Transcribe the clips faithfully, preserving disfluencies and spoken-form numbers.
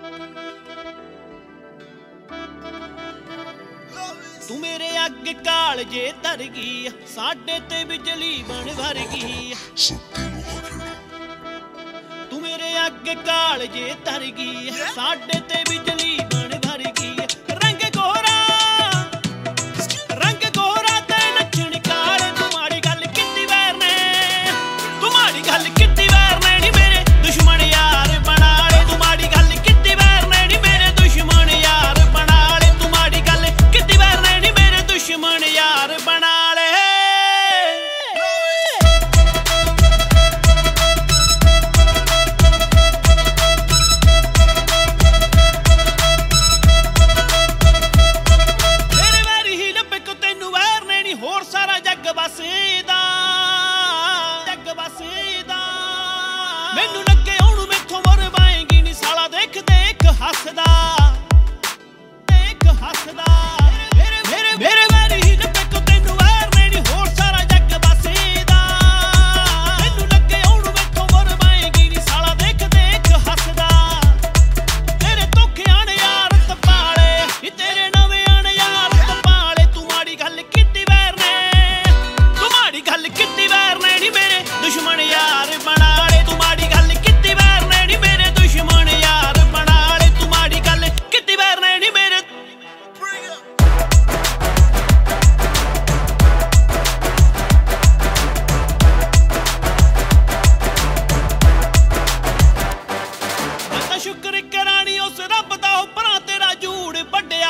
तू मेरे अग काल जे तर गई, साडे ते बिजली बन भर गई। तू मेरे अग काल जे तर गई, साडे ते बिजली बन भर गई। रंग गोरा रंग गोरा ते लछण काले, तू माड़ी गल कीती वैर ने, तू माड़ी गल कीती वैर ने नी मेरे दुश्मन यार बना ले। तू माड़ी गल कीती वैर ने नी मेरे दुश्मन यार बना ले। तू माड़ी गल कीती वैर ने नी मेरे दुश्मन यार बना ले। तेरे वैरी ही लब्बे को तेनू वैर ने नी, होर सारा जग बसदा जग बसदा। मैनू लगे ओनू मैथों मरवाएगी नी साला, देख देख हसदा देख हसदा। मेरे मेरे वैरी ही लब्बे को तेनू वैर ने नी, होर सारा जग बसदा। मैनू लगे ओनू मैथों मरवाएगी नी साला, देख देख हसदा। तेरे धोखे आने यार तपाले, तेरे नवे आने यार तपाले। तू माड़ी गल कीती वैर ने, तू माड़ी गल कीती वैर ने नी मेरे दुश्मन यार बना ले। तू माड़ी गल कीती वैर ने नी मेरे दुश्मन यार बना ले। तू माड़ी गल कीती वैर ने नी मेरे। मैं तां शुक्र करानी उस रब दा, उपरां तेरा झूठ बड्डिया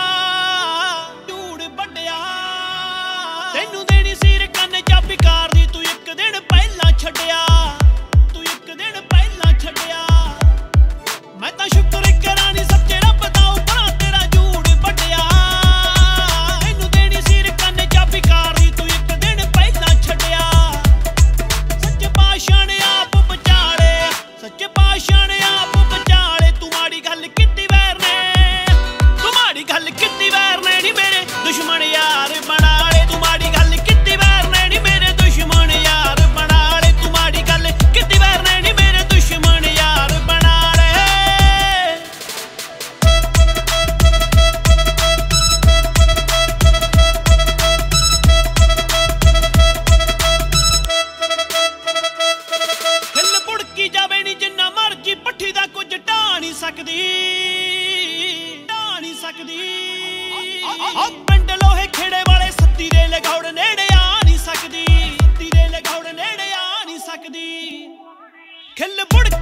झूठ बड्डिया। तैनू देनी सिर कन्ने चाबी कार दी, तू एक दिन पहला छड्डिया तू एक दिन पहला छड्डिया। मैं तां शुक्र करानी सच्चे रब दा, उपरां तेरा झूठ बड्डिया। तैनू देनी सिर कन्ने चाबी कार दी, तू एक दिन पहला छड्डिया। सच्चे पातशाह ने आप बचा ले, सच्चे पातशाह ने आप बचा ले। तू माड़ी गल कीती वैर ने, तू माड़ी गल कीती वैर ने नी मेरे दुश्मन यार बना ले। तू माड़ी गल कीती वैर ने नी मेरे दुश्मन यार बना ले। तू माड़ी गल कीती वैर ने नी मेरे दुश्मन यार बना ले। हिल बुड़की जावे नी जिन्ना मर्जी, पट्ठी दा कुछ ढा नहीं सकदी ढा नहीं सकदी। आ पिंड लोहे खेड़े वाले सत्ती दे लगौड़ नेड़े आ नहीं सकदी, सत्ती दे लगौड़ नेड़े आ नहीं सकदी। खिल बुड़